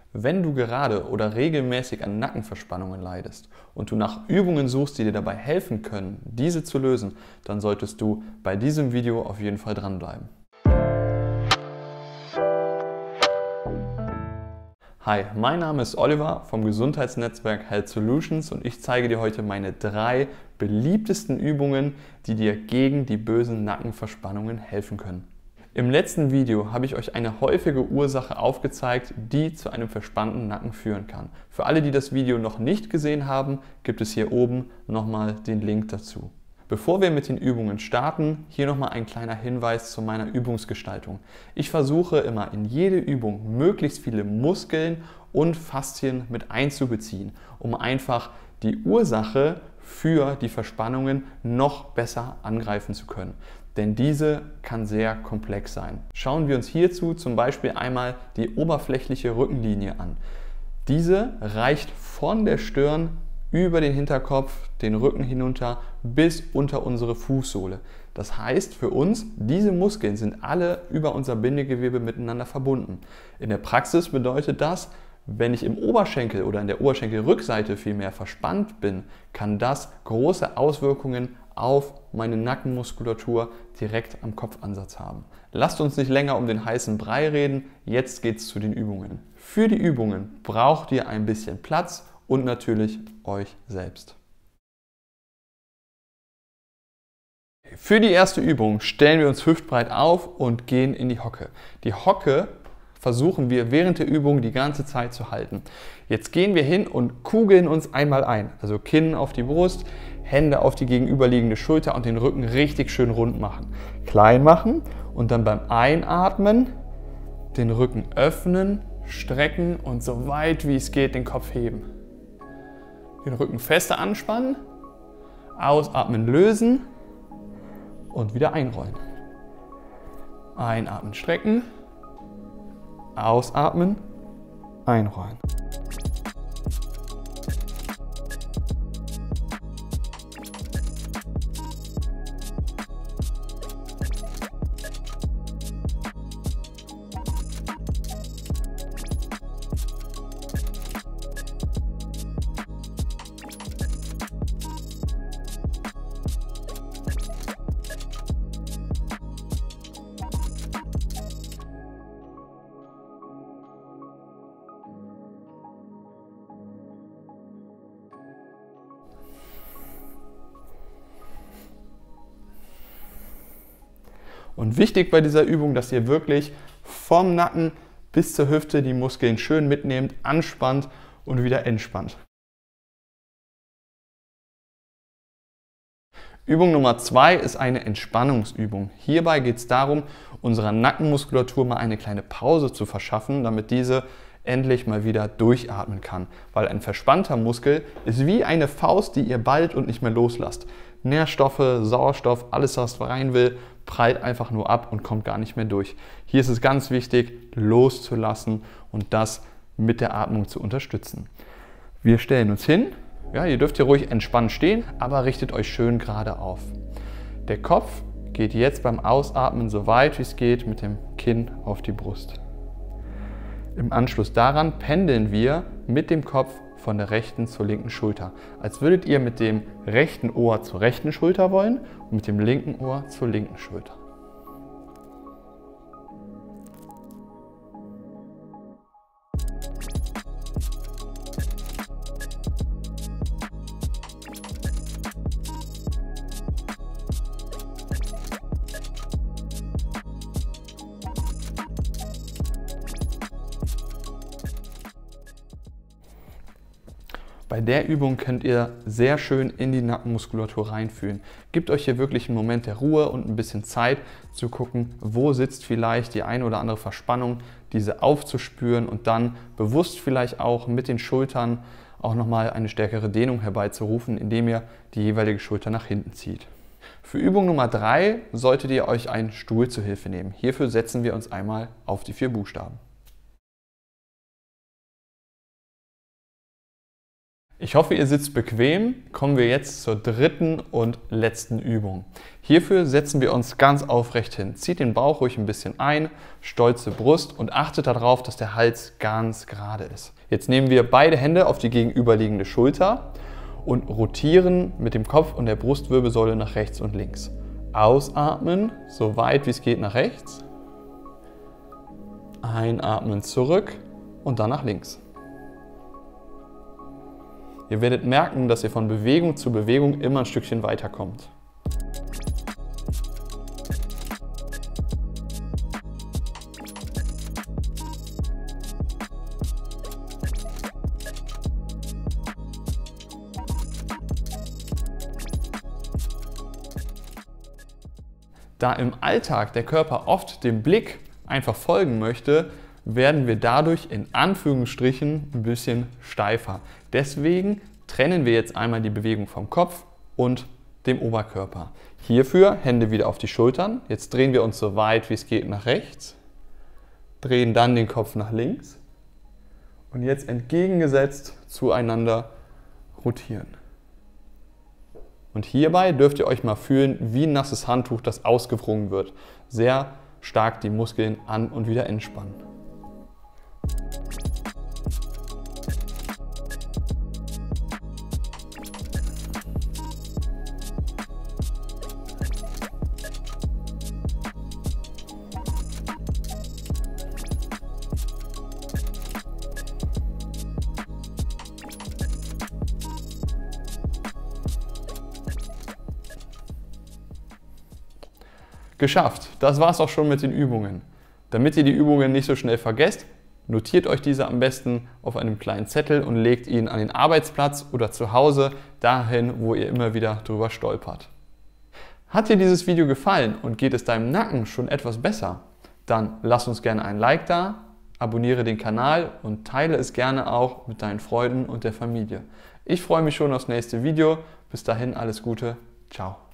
Wenn du gerade oder regelmäßig an Nackenverspannungen leidest und du nach Übungen suchst, die dir dabei helfen können, diese zu lösen, dann solltest du bei diesem Video auf jeden Fall dranbleiben. Hi, mein Name ist Oliver vom Gesundheitsnetzwerk Health Solutions und ich zeige dir heute meine 3 beliebtesten Übungen, die dir gegen die bösen Nackenverspannungen helfen können. Im letzten Video habe ich euch eine häufige Ursache aufgezeigt, die zu einem verspannten Nacken führen kann. Für alle, die das Video noch nicht gesehen haben, gibt es hier oben nochmal den Link dazu. Bevor wir mit den Übungen starten, hier nochmal ein kleiner Hinweis zu meiner Übungsgestaltung. Ich versuche immer in jede Übung möglichst viele Muskeln und Faszien mit einzubeziehen, um einfach die Ursache für die Verspannungen noch besser angreifen zu können. Denn diese kann sehr komplex sein. Schauen wir uns hierzu zum Beispiel einmal die oberflächliche Rückenlinie an. Diese reicht von der Stirn über den Hinterkopf, den Rücken hinunter bis unter unsere Fußsohle. Das heißt für uns, diese Muskeln sind alle über unser Bindegewebe miteinander verbunden. In der Praxis bedeutet das, wenn ich im Oberschenkel oder in der Oberschenkelrückseite vielmehr verspannt bin, kann das große Auswirkungen auf meine Nackenmuskulatur direkt am Kopfansatz haben. Lasst uns nicht länger um den heißen Brei reden, jetzt geht's zu den Übungen. Für die Übungen braucht ihr ein bisschen Platz und natürlich euch selbst. Für die erste Übung stellen wir uns hüftbreit auf und gehen in die Hocke. Die Hocke versuchen wir während der Übung die ganze Zeit zu halten. Jetzt gehen wir hin und kugeln uns einmal ein. Also Kinn auf die Brust, Hände auf die gegenüberliegende Schulter und den Rücken richtig schön rund machen. Klein machen und dann beim Einatmen den Rücken öffnen, strecken und so weit wie es geht den Kopf heben. Den Rücken fester anspannen, ausatmen, lösen und wieder einrollen. Einatmen, strecken, ausatmen, einrollen. Und wichtig bei dieser Übung, dass ihr wirklich vom Nacken bis zur Hüfte die Muskeln schön mitnehmt, anspannt und wieder entspannt. Übung Nummer 2 ist eine Entspannungsübung. Hierbei geht es darum, unserer Nackenmuskulatur mal eine kleine Pause zu verschaffen, damit diese endlich mal wieder durchatmen kann. Weil ein verspannter Muskel ist wie eine Faust, die ihr ballt und nicht mehr loslasst. Nährstoffe, Sauerstoff, alles was rein will, prallt einfach nur ab und kommt gar nicht mehr durch. Hier ist es ganz wichtig, loszulassen und das mit der Atmung zu unterstützen. Wir stellen uns hin. Ja, ihr dürft hier ruhig entspannt stehen, aber richtet euch schön gerade auf. Der Kopf geht jetzt beim Ausatmen so weit wie es geht mit dem Kinn auf die Brust. Im Anschluss daran pendeln wir mit dem Kopf von der rechten zur linken Schulter. Als würdet ihr mit dem rechten Ohr zur rechten Schulter wollen und mit dem linken Ohr zur linken Schulter. Bei der Übung könnt ihr sehr schön in die Nackenmuskulatur reinfühlen. Gebt euch hier wirklich einen Moment der Ruhe und ein bisschen Zeit zu gucken, wo sitzt vielleicht die eine oder andere Verspannung, diese aufzuspüren und dann bewusst vielleicht auch mit den Schultern auch nochmal eine stärkere Dehnung herbeizurufen, indem ihr die jeweilige Schulter nach hinten zieht. Für Übung Nummer 3 solltet ihr euch einen Stuhl zur Hilfe nehmen. Hierfür setzen wir uns einmal auf die 4 Buchstaben. Ich hoffe, ihr sitzt bequem. Kommen wir jetzt zur dritten und letzten Übung. Hierfür setzen wir uns ganz aufrecht hin. Zieht den Bauch ruhig ein bisschen ein, stolze Brust und achtet darauf, dass der Hals ganz gerade ist. Jetzt nehmen wir beide Hände auf die gegenüberliegende Schulter und rotieren mit dem Kopf und der Brustwirbelsäule nach rechts und links. Ausatmen, so weit wie es geht nach rechts. Einatmen zurück und dann nach links. Ihr werdet merken, dass ihr von Bewegung zu Bewegung immer ein Stückchen weiterkommt. Da im Alltag der Körper oft dem Blick einfach folgen möchte, werden wir dadurch in Anführungsstrichen ein bisschen steifer. Deswegen trennen wir jetzt einmal die Bewegung vom Kopf und dem Oberkörper. Hierfür Hände wieder auf die Schultern. Jetzt drehen wir uns so weit wie es geht nach rechts, drehen dann den Kopf nach links und jetzt entgegengesetzt zueinander rotieren. Und hierbei dürft ihr euch mal fühlen, wie ein nasses Handtuch, das ausgewrungen wird. Sehr stark die Muskeln an- und wieder entspannen. Geschafft! Das war's auch schon mit den Übungen. Damit ihr die Übungen nicht so schnell vergesst, notiert euch diese am besten auf einem kleinen Zettel und legt ihn an den Arbeitsplatz oder zu Hause dahin, wo ihr immer wieder drüber stolpert. Hat dir dieses Video gefallen und geht es deinem Nacken schon etwas besser? Dann lass uns gerne ein Like da, abonniere den Kanal und teile es gerne auch mit deinen Freunden und der Familie. Ich freue mich schon aufs nächste Video. Bis dahin alles Gute. Ciao.